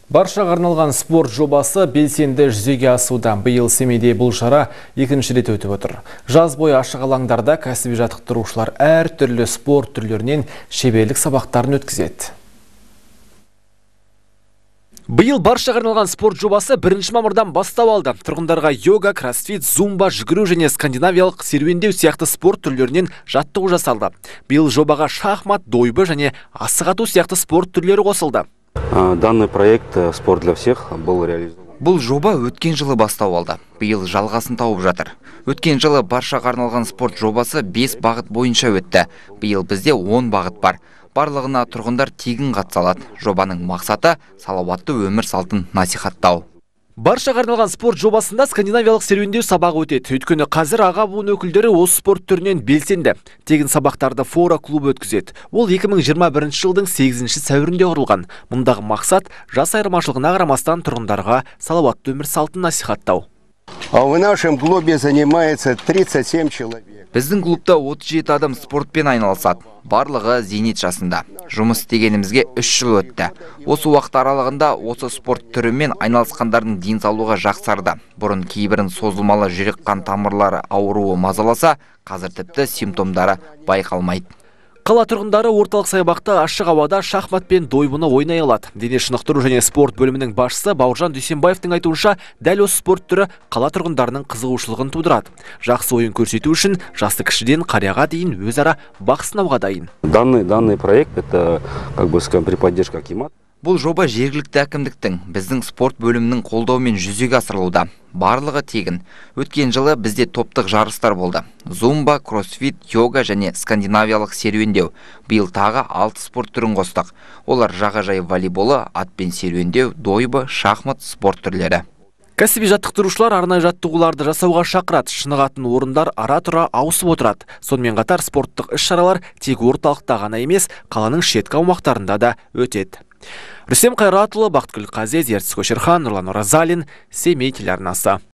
Баршаға арналған спорт жобасы белсенді жүзеге асуда. Биыл Семейде бұл шара екінші рет өтіп отыр. Жаз бойы ашық алаңдарда кәсіби жаттықтырушылар әр түрлі спорт түрлерінен шеберлік сабақтарын өткізеді. Биыл баршаға арналған спорт жобасы 1 мамырдан бастау алды. Тұрғындарға йога, кроссфит, зумба, жүгіру және скандинавиялық серуендеу сияқты спорт түрлерінен жаттығу жасалды. Биыл жобаға шахмат, дойбы және асық ату сияқты спорт түрлері қосылды. Данный проект «Спорт для всех» был реализован. Бұл жоба өткен жылы бастау алды. Биыл жалғасын тауып жатыр. Өткен жылы баршаға арналған спорт жобасы 5 бағыт бойынша өтті. Биыл бізде 10 бағыт бар. Барлығына тұрғындар тегін қатыса алады. Жобаның мақсаты салауатты өмір салтын насихаттау. Баршаға арналған спорт жобасында скандинавиялық серуендеу сабағы өтеді. Өйткені қазір аға буын өкілдері осы спорт түрінен белсенді. Тегін сабақтарды Фора клубы өткізеді. Ол 2021 жылдың 8 сәуірінде құрылған. Мұндағы мақсат жас айырмашылығына қарамастан тұрғындарға салауатты өмір салтын насихаттау. В нашем клубе занимается 37 человек. Біздің клубта 37 адам спортпен айналысады. Барлығы зейнет жасында. Жұмыс істегенімізге 3 жыл өтті. Осы уақыт аралығында осы спорт түрімен айналысқандардың денсаулығы жақсарды. Бұрын кейбірін созылмалы жүрек қан тамырлары ауруы мазаласа, қазір тіпті симптомдары байқалмайды. Қала тұрғындары орталық саябақта ашық ауада шахмат пен дойбыны ойнай алады. Дене шынықтыру және спорт бөлімінің басшысы Бауыржан Дүйсенбаевтың айтуынша, дәл осы спорт түрі қала тұрғындарының қызығушылығын тудырады. Жақсы ойын көрсету үшін жасты кішіден қарияға дейін өзара бақ сынауға дайын. Данный проект это при поддержке Акимат. Бұл жоба жергілікті әкімдіктің біздің спорт бөлімінің қолдауымен жүзеге асырылуда. Барлығы тегін. Өткен жылы бізде топтық жарыстар болды. Зумба, кроссфит, йога және скандинавиялық серуендеу. Биыл тағы 6 спорт түрін қостық. Олар жағажай волейболы, атпен серуендеу, дойбы, шахмат спорт түрлері. Кәсіби жаттықтырушылар арнайы жаттығуларды жасауға шақырады. Шынығатын орындар ара-тұра ауысып отырады. Сонымен қатар спорттық іс-шаралар тек орталықта ғана емес, қаланың шеткі аумақтарында да өтеді. Рүстем Қайратұлы, Бақытгүл Қазез, Ертіс Көшерхан, Нұрлан Оразалин, Семей телеарнасы.